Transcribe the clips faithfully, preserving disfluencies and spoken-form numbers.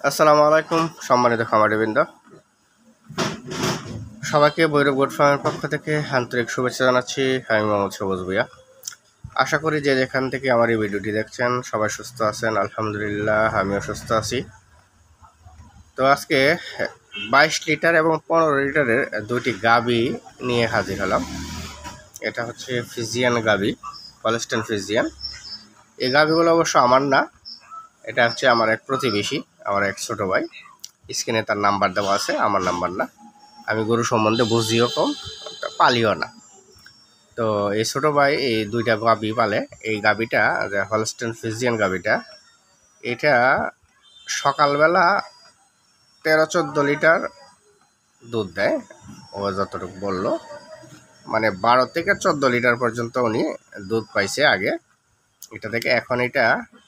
আসসালামু আলাইকুম সম্মানিত খামারিবৃন্দ, সবাইকে ভৈরব গোট ফার্মের পক্ষ থেকে আন্তরিক শুভেচ্ছা জানাচ্ছি। আমি মোহাম্মদ সবুজ ভুঁইয়া। আশা করি যে যেখান থেকে আমার এই ভিডিওটি দেখছেন সবাই সুস্থ আছেন। আলহামদুলিল্লাহ, আমিও সুস্থ আছি। তো আজকে বাইশ লিটার এবং পনেরো লিটারের দুইটি গাভী নিয়ে হাজির হলাম। এটা হচ্ছে ফ্রিজিয়ান গাভী, হলস্টাইন ফ্রিজিয়ান। এই গাভীগুলো অবশ্য আমার না, এটা হচ্ছে আমার এক প্রতিবেশী, আমার এক ছোটো ভাই। স্ক্রিনে তার নাম্বার দেওয়া আছে, আমার নাম্বার না। আমি গরু সম্বন্ধে বুঝিও কম, পালিও না। তো এই ছোটো ভাই এই দুইটা গাভী পালে। এই গাভীটা যে হলস্টাইন ফ্রিজিয়ান গাভীটা, এটা সকালবেলা তেরো চোদ্দো লিটার দুধ দেয়। ও যতটুকু বললো, মানে বারো থেকে চোদ্দো লিটার পর্যন্ত উনি দুধ পাইছে আগে। এটা থেকে এখন এটা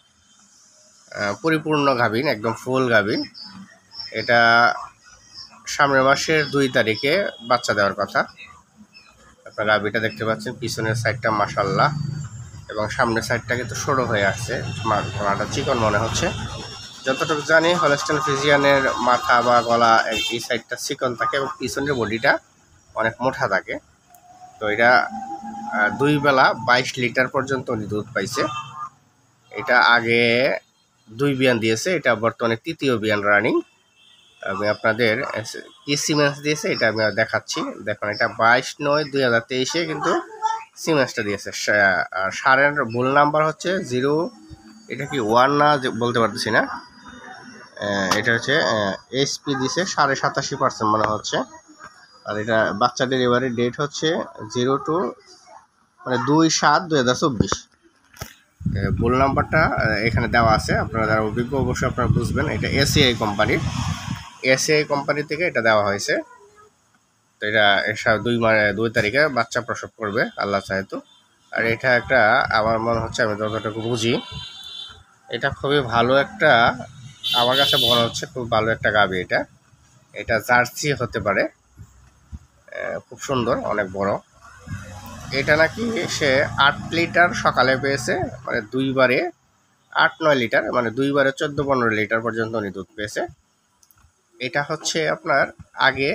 পরিপূর্ণ গাভীন, একদম ফুল গাভীন। এটা সামনের মাসের দুই তারিখে বাচ্চা দেওয়ার কথা। আপনার গাভীটা দেখতে পাচ্ছেন, পিছনের সাইডটা মাশাআল্লাহ এবং সামনের সাইডটা কিন্তু সরু হয়ে আসছে, গলাটা চিকন মনে হচ্ছে। যতটুকু জানি হলস্টাইন ফ্রিজিয়ানের মাথা বা গলা এই সাইডটা চিকন থাকে এবং পিছনের বডিটা অনেক মোটা থাকে। তো এটা দুই বেলা বাইশ লিটার পর্যন্ত উনি দুধ পাইছে। এটা আগে দুই বিয়ান দিয়েছে, এটা বর্তমানে তৃতীয় বিয়ান রানিং। আমি আপনাদের কি সিমেন্স দিয়েছে এটা আমি দেখাচ্ছি। দেখুন, এটা বাইশ নয় দুই হাজার তেইশে কিন্তু সিমেন্সটা দিয়েছে। আর সারের ভুল নাম্বার হচ্ছে জিরো, এটা কি ওয়ান না বলতে পারতেছি না। এটা হচ্ছে এইচপি দিছে সাড়ে সাতাশি পার্সেন্ট মনে হচ্ছে। আর এটা বাচ্চা ডেলিভারি ডেট হচ্ছে জিরো টু মানে দুই সাত দুই হাজার চব্বিশ। ভুল নাম্বারটা এখানে দেওয়া আছে, আপনারা যারা অভিজ্ঞ অবশ্যই আপনারা বুঝবেন। এটা এসিআই কোম্পানির, এসিআই কোম্পানি থেকে এটা দেওয়া হয়েছে। তো এটা দুই মানে দুই তারিখে বাচ্চা প্রসব করবে আল্লাহ চাহেতো। আর এটা একটা আমার মনে হচ্ছে, আমি যতটুকু বুঝি, এটা খুবই ভালো একটা, আমার কাছে মনে হচ্ছে খুব ভালো একটা গাভী। এটা এটা জার্সি হতে পারে, খুব সুন্দর, অনেক বড়। এটা নাকি সে আট লিটার সকালে পেয়েছে, মানে দুইবারে আট নয় লিটার, মানে দুইবারে চোদ্দো পনেরো লিটার পর্যন্ত উনি দুধ পেয়েছে। এটা হচ্ছে আপনার আগে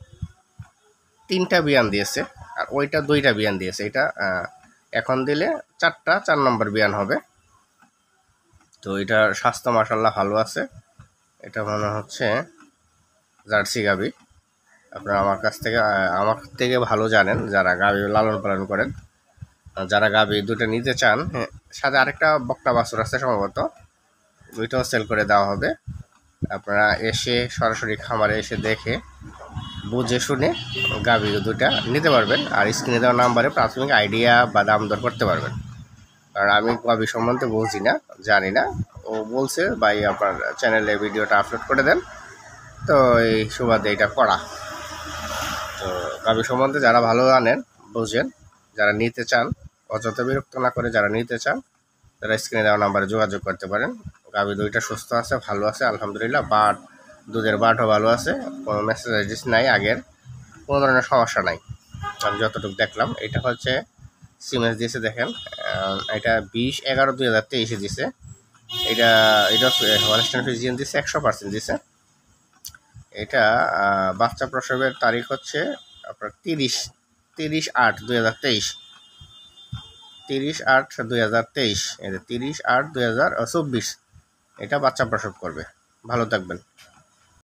তিনটা বিয়ান দিয়েছে আর ওইটা দুইটা বিয়ান দিয়েছে। এটা এখন দিলে চারটা চার নম্বর বিয়ান হবে। তো এটার স্বাস্থ্য মাশাআল্লাহ ভালো আছে। এটা মনে হচ্ছে জার্সি গাভী। আপনারা আমার কাছ থেকে আমার থেকে ভালো জানেন যারা গাভী লালন পালন করেন। যারা গাভী দুটো নিতে চান, সাথে আরেকটা বকনা বাছুর আছে সম্ভবত, দুইটাও সেল করে দেওয়া হবে। আপনারা এসে সরাসরি খামারে এসে দেখে বুঝে শুনে গাভী দুটা নিতে পারবেন। আর স্ক্রিনে দেওয়া নাম্বারে প্রাথমিক আইডিয়া বা দাম দর করতে পারবেন। কারণ আমি গাভী সম্বন্ধে বুঝি না, জানি না। ও বলছে ভাই আপনার চ্যানেলে ভিডিওটা আপলোড করে দেন, তো এই সুবাদে এটা করা। তো গাভী সম্বন্ধে যারা ভালো জানেন, বুঝেন, যারা নিতে চান, অযথা বিরক্ত না করে যারা নিতে চান, তারা স্ক্রিনে দেওয়া নাম্বারে যোগাযোগ করতে পারেন। গাভী দুইটা সুস্থ আছে, ভালো আছে আলহামদুলিল্লাহ। বাট দুধের বাটও ভালো আছে, কোনো মেসেজ নাই, আগের কোনো ধরনের সমস্যা নাই। আমি যতটুকু দেখলাম, এটা হচ্ছে সিমেন্স দিয়েছে, দেখেন এটা বিশ এগারো দুই হাজার তেইশে দিছে। এটা এটা হলস্টাইন ফ্রিজিয়ান দিছে, একশো পার্সেন্ট দিছে। এটা বাচ্চা প্রসবের তারিখ হচ্ছে আপনার তিরিশ তিরিশ আট দুই হাজার তেইশ তিরিশ আট দুই হাজার তেইশ এটা তিরিশ আট দুই হাজার চব্বিশ এটা বাচ্চা প্রসব করবে। ভালো থাকবেন।